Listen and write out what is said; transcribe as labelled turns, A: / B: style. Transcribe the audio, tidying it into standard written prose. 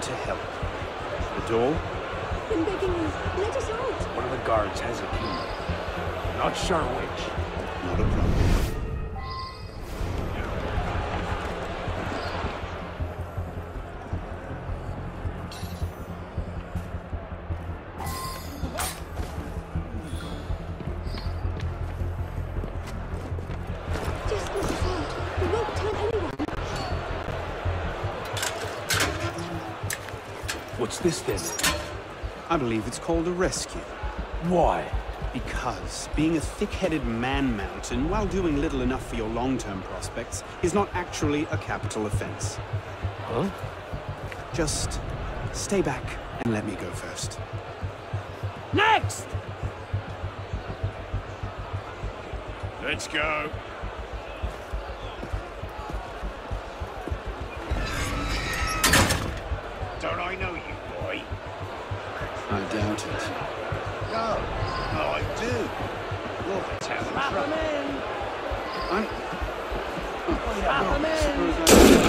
A: to help. The door?
B: I've been begging you. Let us out.
C: One of the guards has a key. Not sure which.
A: Not a problem.
B: Just let us out. We won't tell anyone.
C: What's this then?
A: I believe it's called a rescue.
C: Why?
A: Because being a thick-headed man-mountain, while doing little enough for your long-term prospects, is not actually a capital offense.
C: Huh?
A: Just stay back and let me go first.
C: Next!
D: Let's go. Don't I know you, boy?
A: I doubt it.
D: No. No, I do. You're the town
C: Slap him in!
A: I'm...
C: Slap him in!
A: suppose